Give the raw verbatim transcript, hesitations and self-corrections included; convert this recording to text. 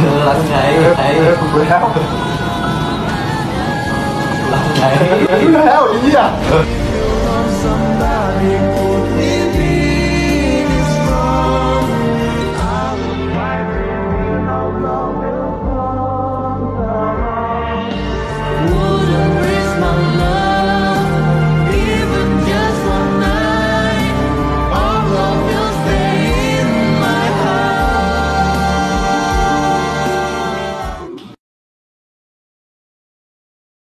รังไงไอ้ถูกแล้วรังไงถูกแล้วไอ้เหี้ย